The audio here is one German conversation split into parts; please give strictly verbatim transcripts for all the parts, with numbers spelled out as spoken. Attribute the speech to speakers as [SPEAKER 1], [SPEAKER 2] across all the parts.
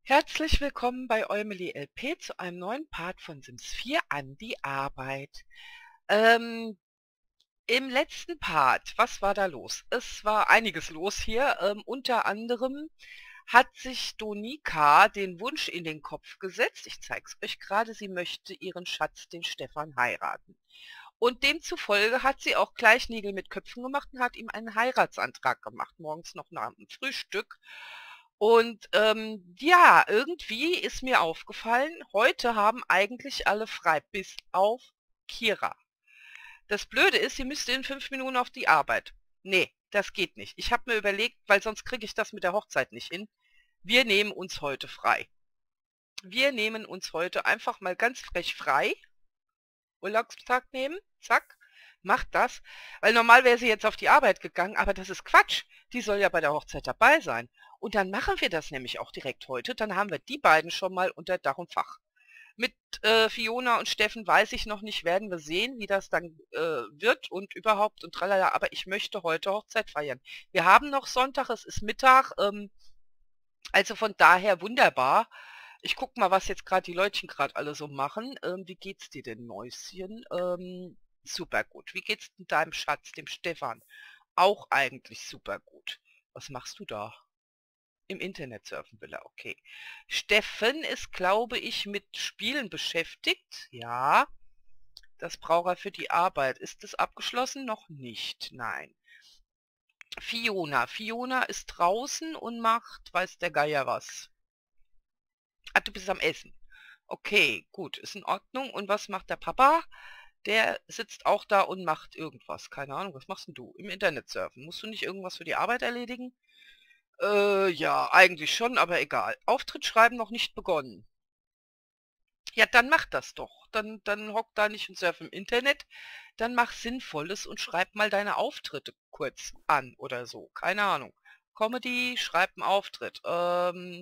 [SPEAKER 1] Herzlich willkommen bei Eumeli L P zu einem neuen Part von Sims vier an die Arbeit. Ähm, im letzten Part, was war da los? Es war einiges los hier. Ähm, unter anderem hat sich Donika den Wunsch in den Kopf gesetzt, ich zeige es euch gerade, sie möchte ihren Schatz, den Stefan, heiraten. Und demzufolge hat sie auch gleich Nägel mit Köpfen gemacht und hat ihm einen Heiratsantrag gemacht, morgens noch nach dem Frühstück. Und ähm, ja, irgendwie ist mir aufgefallen, heute haben eigentlich alle frei, bis auf Kira. Das Blöde ist, sie müsste in fünf Minuten auf die Arbeit. Nee, das geht nicht. Ich habe mir überlegt, weil sonst kriege ich das mit der Hochzeit nicht hin. Wir nehmen uns heute frei. Wir nehmen uns heute einfach mal ganz frech frei. Urlaubstag nehmen, zack, macht das. Weil normal wäre sie jetzt auf die Arbeit gegangen, aber das ist Quatsch. Die soll ja bei der Hochzeit dabei sein. Und dann machen wir das nämlich auch direkt heute. Dann haben wir die beiden schon mal unter Dach und Fach. Mit äh, Fiona und Steffen weiß ich noch nicht, werden wir sehen, wie das dann äh, wird und überhaupt und tralala. Aber ich möchte heute Hochzeit feiern. Wir haben noch Sonntag, es ist Mittag, ähm, also von daher wunderbar. Ich guck mal, was jetzt gerade die Leutchen gerade alle so machen. Ähm, wie geht's dir denn, Mäuschen? Ähm, super gut. Wie geht's denn deinem Schatz, dem Stefan? Auch eigentlich super gut. Was machst du da? Im Internet surfen will er, okay. Steffen ist, glaube ich, mit Spielen beschäftigt. Ja, das braucht er für die Arbeit. Ist das abgeschlossen? Noch nicht, nein. Fiona. Fiona ist draußen und macht, weiß der Geier was. Ah, du bist am Essen. Okay, gut, ist in Ordnung. Und was macht der Papa? Der sitzt auch da und macht irgendwas. Keine Ahnung, was machst denn du? Im Internet surfen. Musst du nicht irgendwas für die Arbeit erledigen? Äh, ja, eigentlich schon, aber egal. Auftritt schreiben noch nicht begonnen. Ja, dann mach das doch. Dann, dann hock da nicht und surf im Internet. Dann mach Sinnvolles und schreib mal deine Auftritte kurz an oder so. Keine Ahnung. Comedy, schreib einen Auftritt. Ähm,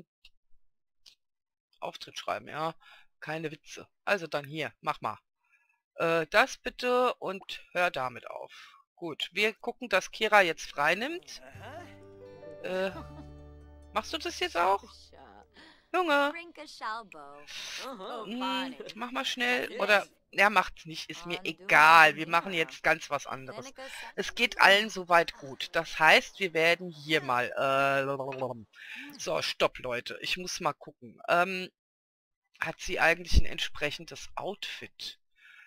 [SPEAKER 1] Auftritt schreiben, ja. Keine Witze. Also dann hier, mach mal. Äh, das bitte und hör damit auf. Gut, wir gucken, dass Kira jetzt frei nimmt. Äh, machst du das jetzt auch? Junge, hm, mach mal schnell. Oder, er macht's nicht, ist mir egal. Wir machen jetzt ganz was anderes. Es geht allen soweit gut. Das heißt, wir werden hier mal... Äh, so, stopp, Leute. Ich muss mal gucken. Ähm, hat sie eigentlich ein entsprechendes Outfit?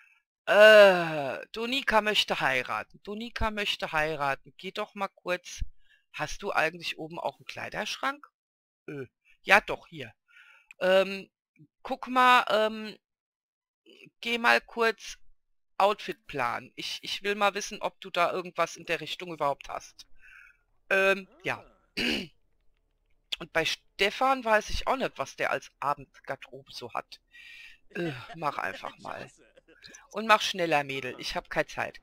[SPEAKER 1] Äh, Donika möchte heiraten. Donika möchte heiraten. Geh doch mal kurz. Hast du eigentlich oben auch einen Kleiderschrank? Äh, ja doch, hier. Ähm, guck mal, ähm, geh mal kurz Outfit planen. Ich, ich will mal wissen, ob du da irgendwas in der Richtung überhaupt hast. Ähm, ja. Und bei Stefan weiß ich auch nicht, was der als Abendgarderobe so hat. Äh, mach einfach mal. Und mach schneller, Mädel. Ich habe keine Zeit.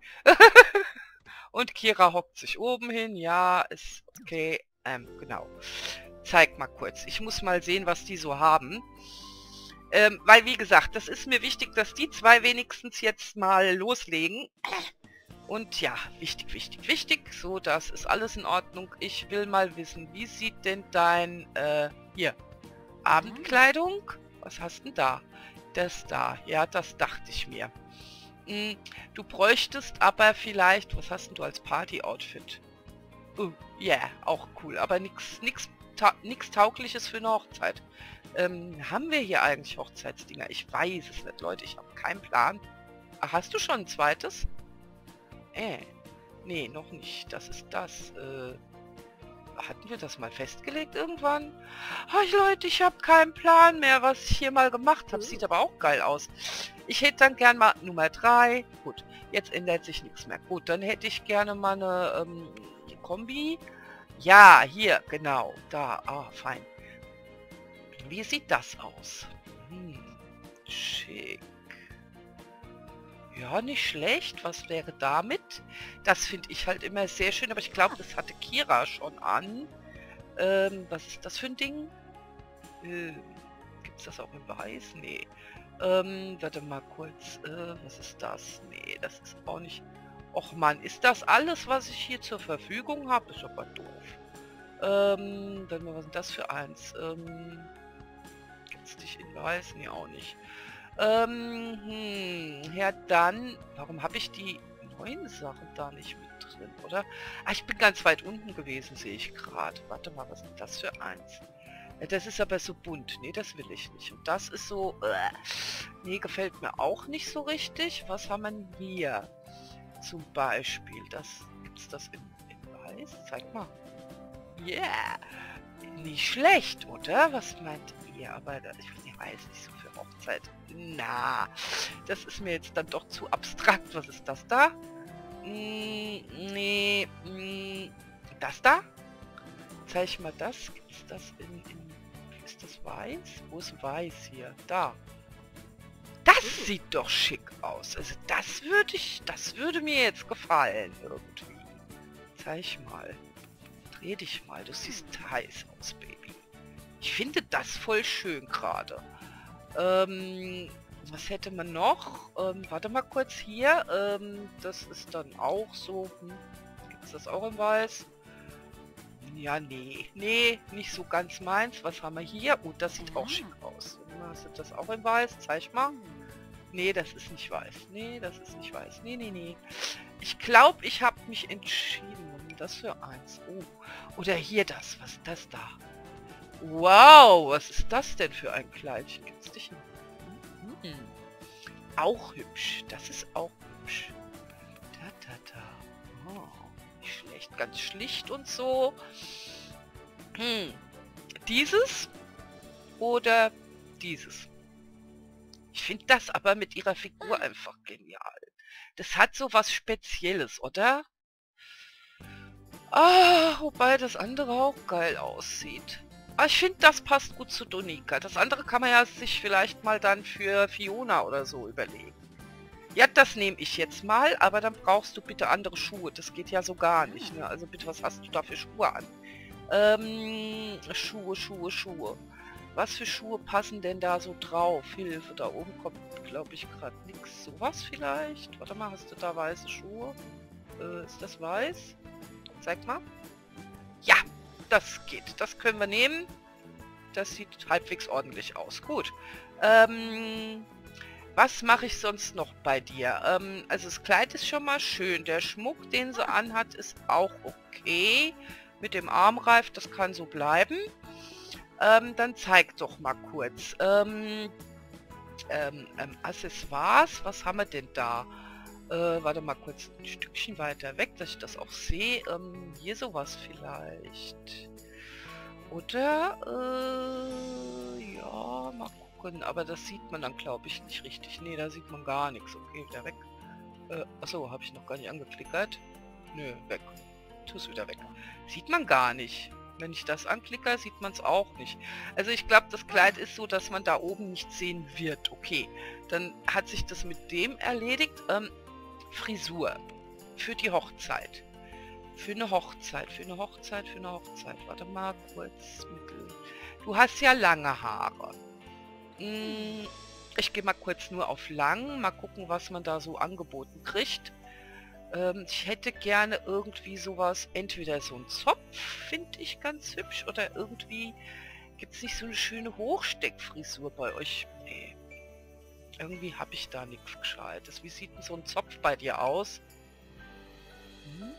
[SPEAKER 1] Und Kira hockt sich oben hin. Ja, ist okay. Ähm, genau. Zeig mal kurz. Ich muss mal sehen, was die so haben. Ähm, weil, wie gesagt, das ist mir wichtig, dass die zwei wenigstens jetzt mal loslegen. Und ja, wichtig, wichtig, wichtig. So, das ist alles in Ordnung. Ich will mal wissen, wie sieht denn dein, äh, hier, Abendkleidung? Was hast denn da? Das da. Ja, das dachte ich mir. Hm, du bräuchtest aber vielleicht, was hast denn du als Party-Outfit? Oh, ja, yeah, auch cool. Aber nichts nix, ta nix Taugliches für eine Hochzeit. Ähm, haben wir hier eigentlich Hochzeitsdinger? Ich weiß es nicht, Leute. Ich habe keinen Plan. Ach, hast du schon ein zweites? Äh, nee, noch nicht. Das ist das. Äh, hatten wir das mal festgelegt irgendwann? Ach, Leute, ich habe keinen Plan mehr, was ich hier mal gemacht habe. Sieht aber auch geil aus. Ich hätte dann gern mal Nummer drei. Gut, jetzt ändert sich nichts mehr. Gut, dann hätte ich gerne mal eine ähm, Kombi. Ja, hier, genau. Da, ah, fein. Wie sieht das aus? Hm, schick. Ja, nicht schlecht. Was wäre damit? Das finde ich halt immer sehr schön, aber ich glaube, das hatte Kira schon an. Ähm, was ist das für ein Ding? Äh, Gibt es das auch in Weiß? Nee. Ähm, warte mal kurz. Äh, was ist das? Nee, das ist auch nicht... Och Mann, ist das alles, was ich hier zur Verfügung habe? Ist aber doof. Ähm, dann was ist das für eins? Ähm... Kennst dich in weiß? Nee, auch nicht. Ähm, hm, ja dann, warum habe ich die neuen Sachen da nicht mit drin, oder? Ah, ich bin ganz weit unten gewesen, sehe ich gerade. Warte mal, was ist das für eins? Ja, das ist aber so bunt. Nee, das will ich nicht. Und das ist so, äh, nee, gefällt mir auch nicht so richtig. Was haben wir denn hier? Zum Beispiel, das, gibt's das in, in weiß? Zeig mal. Yeah! Nicht schlecht, oder? Was meint ihr? Aber da, ich weiß nicht so für Hochzeit. Na, das ist mir jetzt dann doch zu abstrakt. Was ist das da? Mm, nee, mm, das da? Zeig ich mal das. Gibt's das in, in... Ist das weiß? Wo ist weiß hier? Da. Das sieht doch schick aus. Also das würde ich... Das würde mir jetzt gefallen irgendwie. Zeig mal. Dreh dich mal. Du siehst heiß aus, Baby. Ich finde das voll schön gerade. Ähm... Was hätte man noch? Ähm, warte mal kurz hier. Ähm, das ist dann auch so... Hm, gibt es das auch in weiß? Ja, nee. Nee, nicht so ganz meins. Was haben wir hier? Oh, das sieht auch schick aus. Hast du das auch in weiß? Zeig mal. Nee, das ist nicht weiß. Nee, das ist nicht weiß. Nee, nee, nee. Ich glaube, ich habe mich entschieden. Das für eins. Oh. Oder hier das. Was ist das da? Wow, was ist das denn für ein Kleidchen? Gibt's dich noch? Hm. Auch hübsch. Das ist auch hübsch. Da, da, da. Oh, nicht schlecht. Ganz schlicht und so. Hm. Dieses oder dieses? Ich finde das aber mit ihrer Figur einfach genial. Das hat so was Spezielles, oder? Ah, wobei das andere auch geil aussieht. Aber ich finde, das passt gut zu Donika. Das andere kann man ja sich vielleicht mal dann für Fiona oder so überlegen. Ja, das nehme ich jetzt mal, aber dann brauchst du bitte andere Schuhe. Das geht ja so gar nicht, ne? Also bitte, was hast du da für Schuhe an? Ähm, Schuhe, Schuhe, Schuhe. Was für Schuhe passen denn da so drauf? Hilfe, da oben kommt, glaube ich, gerade nichts. Sowas vielleicht? Warte mal, hast du da weiße Schuhe? Äh, ist das weiß? Zeig mal. Ja, das geht. Das können wir nehmen. Das sieht halbwegs ordentlich aus. Gut. Ähm, was mache ich sonst noch bei dir? Ähm, also das Kleid ist schon mal schön. Der Schmuck, den sie anhat, ist auch okay. Mit dem Armreif, das kann so bleiben. Ähm, dann zeig doch mal kurz. Ähm, ähm, ähm, Accessoires, was haben wir denn da? Äh, warte mal kurz ein Stückchen weiter weg, dass ich das auch sehe. Ähm, hier sowas vielleicht. Oder, äh, ja, mal gucken. Aber das sieht man dann, glaube ich, nicht richtig. Nee, da sieht man gar nichts. Okay, wieder weg. Äh, achso, habe ich noch gar nicht angeklickert. Nö, weg. Tu es wieder weg. Sieht man gar nicht. Wenn ich das anklicke, sieht man es auch nicht. Also ich glaube, das Kleid ist so, dass man da oben nicht sehen wird. Okay, dann hat sich das mit dem erledigt. Ähm, Frisur. Für die Hochzeit. Für eine Hochzeit, für eine Hochzeit, für eine Hochzeit. Warte mal, kurz, mittel. Du hast ja lange Haare. Hm, ich gehe mal kurz nur auf lang. Mal gucken, was man da so angeboten kriegt. Ähm, ich hätte gerne irgendwie sowas, entweder so ein Zopf, finde ich ganz hübsch, oder irgendwie, gibt es nicht so eine schöne Hochsteckfrisur bei euch? Nee. Irgendwie habe ich da nichts Gescheites. Wie sieht denn so ein Zopf bei dir aus? Hm?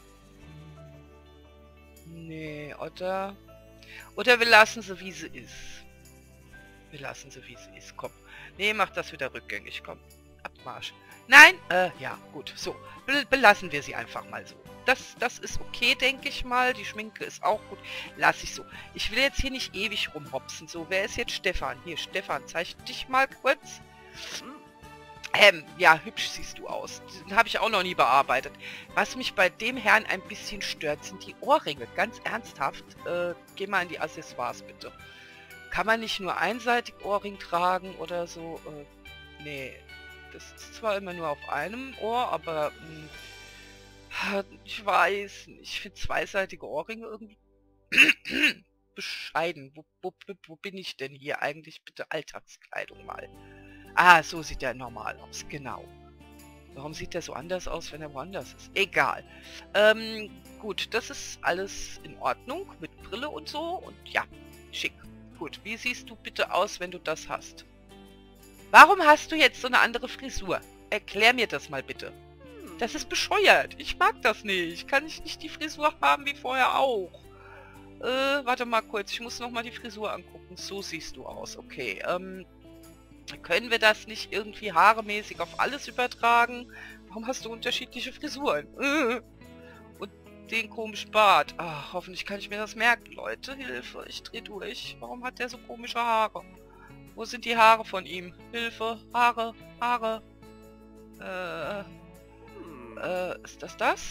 [SPEAKER 1] Nee, oder? Oder wir lassen sie, wie sie ist. Wir lassen sie, wie sie ist. Komm. Nee, mach das wieder rückgängig. Komm. Abmarsch. Nein? Äh, ja, gut. So. Be belassen wir sie einfach mal so. Das, das ist okay, denke ich mal. Die Schminke ist auch gut. Lass ich so. Ich will jetzt hier nicht ewig rumhopsen. So, wer ist jetzt Stefan? Hier, Stefan, zeig dich mal kurz. Ähm, ja, hübsch siehst du aus. Den habe ich auch noch nie bearbeitet. Was mich bei dem Herrn ein bisschen stört, sind die Ohrringe. Ganz ernsthaft. Äh, geh mal in die Accessoires, bitte. Kann man nicht nur einseitig Ohrring tragen oder so? Äh, nee. Das ist zwar immer nur auf einem Ohr, aber mh, ich weiß nicht. Ich finde zweiseitige Ohrringe irgendwie bescheiden. Wo, wo, wo bin ich denn hier eigentlich? Bitte Alltagskleidung mal. Ah, so sieht er normal aus, genau. Warum sieht er so anders aus, wenn er woanders ist? Egal. Ähm, gut, das ist alles in Ordnung mit Brille und so. Und ja, schick. Gut, wie siehst du bitte aus, wenn du das hast? Warum hast du jetzt so eine andere Frisur? Erklär mir das mal bitte. Das ist bescheuert. Ich mag das nicht. Kann ich nicht die Frisur haben wie vorher auch? Äh, warte mal kurz. Ich muss nochmal die Frisur angucken. So siehst du aus. Okay, ähm... können wir das nicht irgendwie haaremäßig auf alles übertragen? Warum hast du unterschiedliche Frisuren? Äh. Und den komischen Bart. Ach, hoffentlich kann ich mir das merken, Leute. Hilfe, ich dreh durch. Warum hat der so komische Haare? Wo sind die Haare von ihm? Hilfe, Haare, Haare. Äh, äh, ist das das?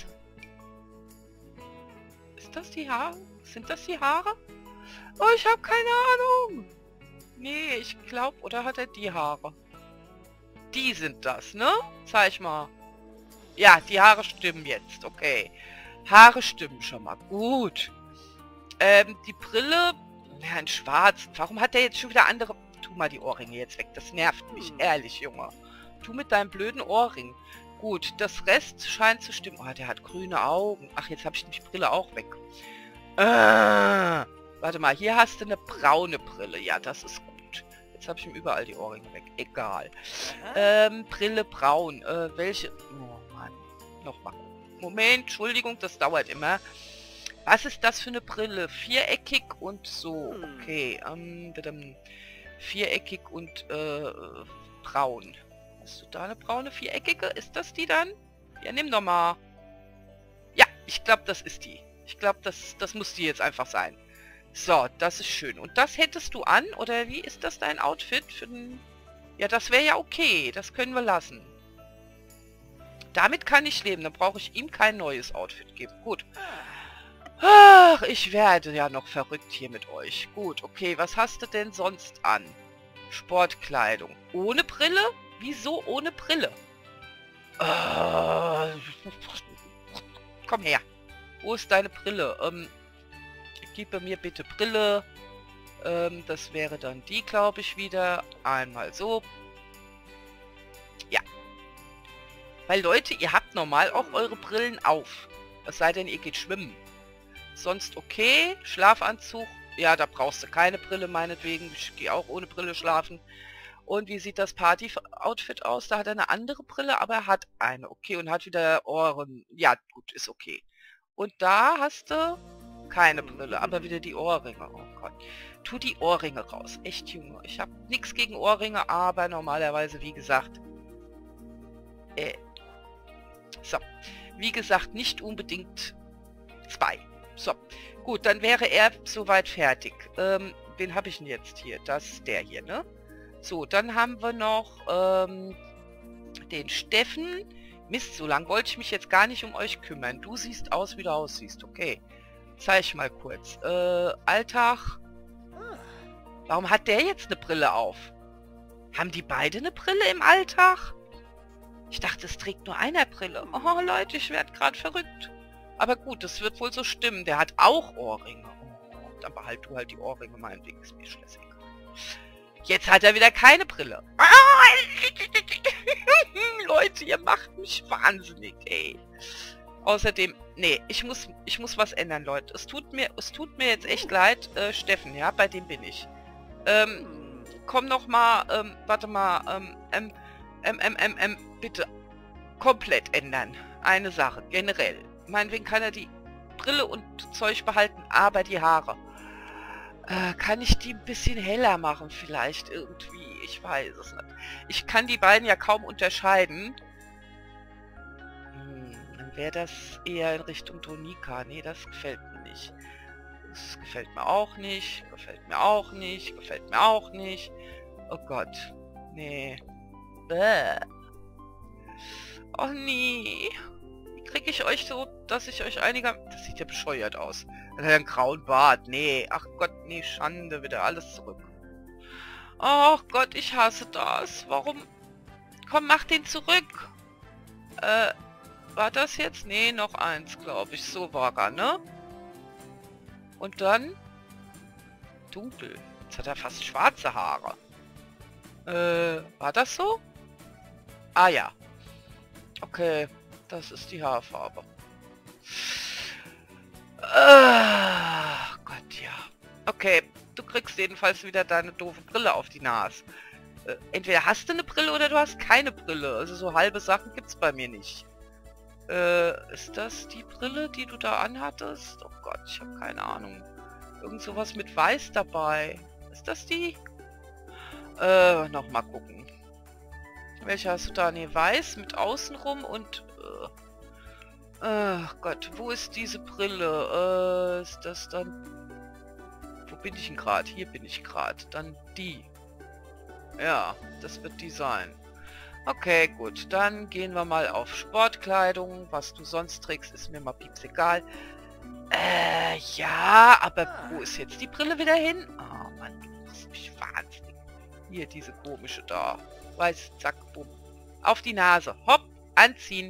[SPEAKER 1] Ist das die Haare? Sind das die Haare? Oh, ich habe keine Ahnung. Nee, ich glaube, oder hat er die Haare? Die sind das, ne? Zeig mal. Ja, die Haare stimmen jetzt, okay. Haare stimmen schon mal, gut. Ähm, die Brille, ja, in schwarz. Warum hat der jetzt schon wieder andere... Tu mal die Ohrringe jetzt weg, das nervt mich, ehrlich, Junge. Tu mit deinem blöden Ohrring. Gut, das Rest scheint zu stimmen. Oh, der hat grüne Augen. Ach, jetzt habe ich die Brille auch weg. Äh, warte mal, hier hast du eine braune Brille. Ja, das ist gut. Jetzt habe ich ihm überall die Ohrringe weg. Egal. Ähm, Brille braun. Äh, welche... Oh Mann. Nochmal. Moment, Entschuldigung, das dauert immer. Was ist das für eine Brille? Viereckig und so. Okay, ähm, dadam. Viereckig und, äh, braun. Hast du da eine braune viereckige? Ist das die dann? Ja, nimm doch mal. Ja, ich glaube, das ist die. Ich glaube, das, das muss die jetzt einfach sein. So, das ist schön. Und das hättest du an? Oder wie ist das dein Outfit? Für den... Ja, das wäre ja okay. Das können wir lassen. Damit kann ich leben. Dann brauche ich ihm kein neues Outfit geben. Gut. Ach, ich werde ja noch verrückt hier mit euch. Gut, okay. Was hast du denn sonst an? Sportkleidung. Ohne Brille? Wieso ohne Brille? Äh, komm her. Wo ist deine Brille? Ähm, gib mir bitte Brille. Ähm, das wäre dann die, glaube ich, wieder. Einmal so. Ja. Weil, Leute, ihr habt normal auch eure Brillen auf. Es sei denn, ihr geht schwimmen. Sonst okay. Schlafanzug. Ja, da brauchst du keine Brille, meinetwegen. Ich gehe auch ohne Brille schlafen. Und wie sieht das Party-Outfit aus? Da hat er eine andere Brille, aber er hat eine. Okay, und hat wieder Ohren. Ja, gut, ist okay. Und da hast du keine Brille, aber wieder die Ohrringe. Oh Gott. Tu die Ohrringe raus. Echt, Junge. Ich habe nichts gegen Ohrringe, aber normalerweise, wie gesagt... Äh, so. Wie gesagt, nicht unbedingt zwei. So. Gut, dann wäre er soweit fertig. Ähm, wen habe ich denn jetzt hier? Das ist der hier, ne? So, dann haben wir noch ähm, den Steffen. Mist, so lange wollte ich mich jetzt gar nicht um euch kümmern. Du siehst aus, wie du aussiehst. Okay. Zeig mal kurz. Äh, Alltag. Warum hat der jetzt eine Brille auf? Haben die beide eine Brille im Alltag? Ich dachte, es trägt nur einer Brille. Oh, Leute, ich werde gerade verrückt. Aber gut, das wird wohl so stimmen. Der hat auch Ohrringe. Oh, dann behalt du halt die Ohrringe, meinetwegen ist mir schlüssig. Jetzt hat er wieder keine Brille. Leute, ihr macht mich wahnsinnig, ey. Außerdem, nee, ich muss, ich muss was ändern, Leute. Es tut mir, es tut mir jetzt echt leid, äh, Steffen, ja, bei dem bin ich. Ähm, komm noch mal, ähm, warte mal, ähm, ähm, ähm, ähm, ähm, ähm, bitte komplett ändern. Eine Sache, generell. Meinetwegen kann er die Brille und Zeug behalten, aber die Haare. Äh, kann ich die ein bisschen heller machen vielleicht irgendwie? Ich weiß es nicht. Ich kann die beiden ja kaum unterscheiden. Hm, dann wäre das eher in Richtung Tonika. Nee, das gefällt mir nicht. Das gefällt mir auch nicht. Gefällt mir auch nicht. Gefällt mir auch nicht. Oh Gott. Nee. Bäh. Oh nee. Kriege ich euch so, dass ich euch einiger... Das sieht ja bescheuert aus. Dann hat er einen grauen Bart. Nee. Ach Gott, nee. Schande. Wieder alles zurück. Ach Gott, ich hasse das. Warum? Komm, mach den zurück. Äh, war das jetzt? Nee, noch eins, glaube ich. So war er, ne? Und dann... Dunkel. Jetzt hat er fast schwarze Haare. Äh, war das so? Ah ja. Okay. Das ist die Haarfarbe. Ah, Gott, ja. Okay, du kriegst kriegst jedenfalls wieder deine doofe Brille auf die Nase. Äh, entweder hast du eine Brille oder du hast keine Brille. Also so halbe Sachen gibt's bei mir nicht. Äh, ist das die Brille, die du da anhattest? Oh Gott, ich habe keine Ahnung. Irgend sowas mit Weiß dabei. Ist das die? Äh, nochmal gucken. Welche hast du da? Ne, Weiß mit Außenrum und... Äh, ach Gott, wo ist diese Brille? Äh, ist das dann... Wo bin ich denn gerade? Hier bin ich gerade. Dann die. Ja, das wird die sein. Okay, gut. Dann gehen wir mal auf Sportkleidung. Was du sonst trägst, ist mir mal pieps egal. Äh, ja, aber wo ist jetzt die Brille wieder hin? Oh Mann, du machst mich wahnsinnig. Hier, diese komische da. Weiß, zack, bumm. Auf die Nase. Hopp, anziehen.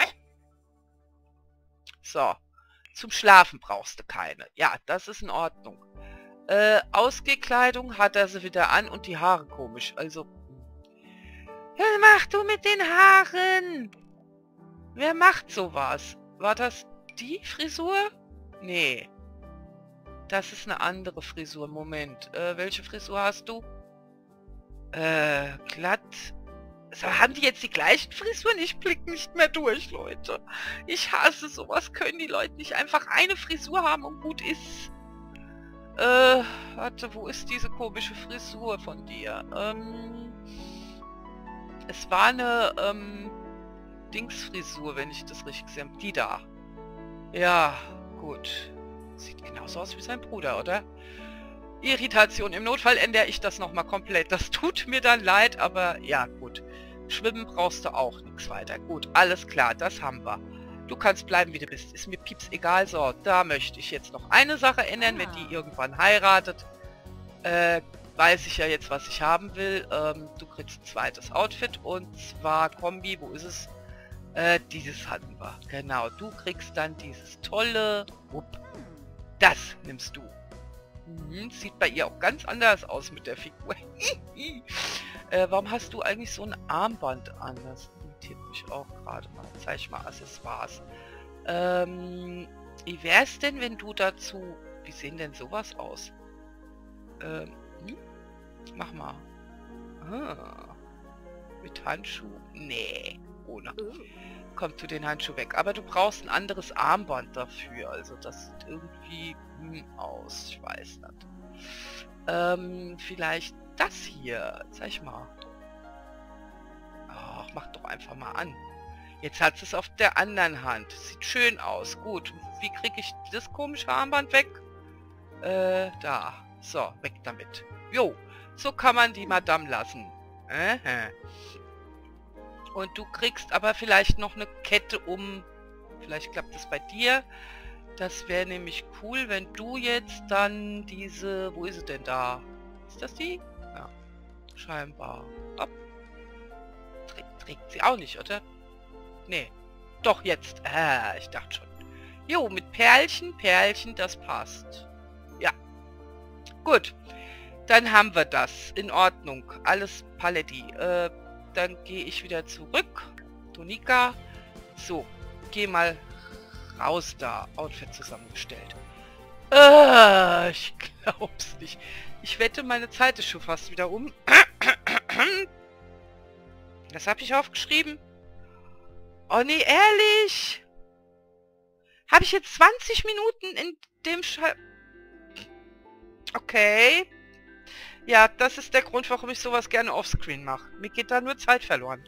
[SPEAKER 1] So. Zum Schlafen brauchst du keine. Ja, das ist in Ordnung. Äh, Ausgekleidung hat er sie wieder an und die Haare komisch. Also, was machst du mit den Haaren? Wer macht sowas? War das die Frisur? Nee. Das ist eine andere Frisur. Moment. Äh, welche Frisur hast du? Äh, glatt. So, haben die jetzt die gleichen Frisuren? Ich blick nicht mehr durch, Leute. Ich hasse sowas. Können die Leute nicht einfach eine Frisur haben und gut ist? Äh, warte, wo ist diese komische Frisur von dir? Ähm, es war eine, ähm, Dingsfrisur, wenn ich das richtig sehe. Die da. Ja, gut. Sieht genauso aus wie sein Bruder, oder? Irritation. Im Notfall ändere ich das nochmal komplett. Das tut mir dann leid, aber ja, gut. Schwimmen brauchst du auch nichts weiter. Gut, alles klar, das haben wir. Du kannst bleiben, wie du bist. Ist mir pieps egal. So, da möchte ich jetzt noch eine Sache ändern, wenn die irgendwann heiratet. Äh, weiß ich ja jetzt, was ich haben will. Ähm, du kriegst ein zweites Outfit und zwar Kombi, wo ist es? Äh, dieses hatten wir. Genau, du kriegst dann dieses tolle... Upp, das nimmst du. Mhm, sieht bei ihr auch ganz anders aus mit der Figur. äh, warum hast du eigentlich so ein Armband an? Das irritiert mich auch gerade mal. Zeig ich mal Accessoires. Ähm, wie wäre es denn, wenn du dazu... Wie sehen denn sowas aus? Ähm, hm? Mach mal. Ah, mit Handschuh? Nee, ohne. Kommt zu den Handschuh weg. Aber du brauchst ein anderes Armband dafür. Also das sieht irgendwie hm, aus. Ich weiß nicht. Ähm, vielleicht das hier. Zeig mal. Ach, mach doch einfach mal an. Jetzt hat es auf der anderen Hand. Sieht schön aus. Gut. Wie kriege ich das komische Armband weg? Äh, da. So, weg damit. Jo, so kann man die Madame lassen. Aha. Und du kriegst aber vielleicht noch eine Kette um. Vielleicht klappt das bei dir. Das wäre nämlich cool, wenn du jetzt dann diese... Wo ist sie denn da? Ist das die? Ja. Scheinbar. Hopp. Trägt, trägt sie auch nicht, oder? Nee. Doch, jetzt. Ah, ich dachte schon. Jo, mit Perlchen, Perlchen, das passt. Ja. Gut. Dann haben wir das. In Ordnung. Alles Paletti. Äh... Dann gehe ich wieder zurück. Tonika. So, geh mal raus da. Outfit zusammengestellt. Äh, ich glaub's nicht. Ich wette, meine Zeit ist schon fast wieder um. Das habe ich aufgeschrieben. Oh nee, ehrlich? Habe ich jetzt zwanzig Minuten in dem Schall... Okay. Ja, das ist der Grund, warum ich sowas gerne offscreen mache. Mir geht da nur Zeit verloren.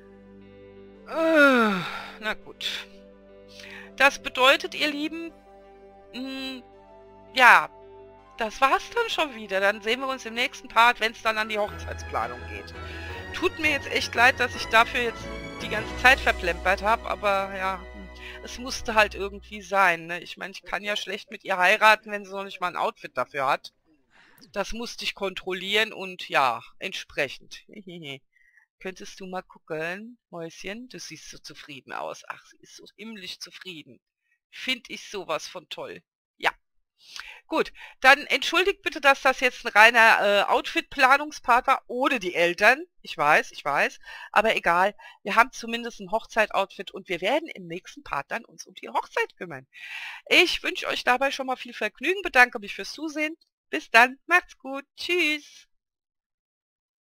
[SPEAKER 1] Äh, na gut. Das bedeutet, ihr Lieben, mh, ja, das war's dann schon wieder. Dann sehen wir uns im nächsten Part, wenn es dann an die Hochzeitsplanung geht. Tut mir jetzt echt leid, dass ich dafür jetzt die ganze Zeit verplempert habe, aber ja, es musste halt irgendwie sein. Ne? Ich meine, ich kann ja schlecht mit ihr heiraten, wenn sie noch nicht mal ein Outfit dafür hat. Das musste ich kontrollieren und ja, entsprechend. Könntest du mal gucken, Mäuschen? Du siehst so zufrieden aus. Ach, sie ist so himmlisch zufrieden. Finde ich sowas von toll. Ja. Gut, dann entschuldigt bitte, dass das jetzt ein reiner äh, Outfit-Planungspart war, ohne die Eltern. Ich weiß, ich weiß. Aber egal, wir haben zumindest ein Hochzeit-Outfit und wir werden im nächsten Part dann uns um die Hochzeit kümmern. Ich wünsche euch dabei schon mal viel Vergnügen, bedanke mich fürs Zusehen. Bis dann, macht's gut. Tschüss.